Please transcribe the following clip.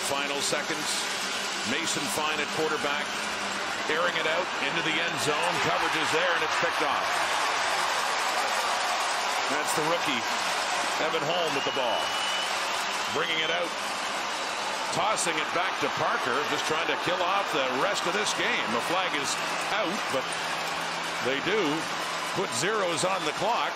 final seconds. Mason Fine at quarterback, airing it out into the end zone. Coverage is there, and it's picked off. That's the rookie, Evan Holm, with the ball. Bringing it out. Tossing it back to Parker, just trying to kill off the rest of this game. The flag is out, but they do put zeros on the clock.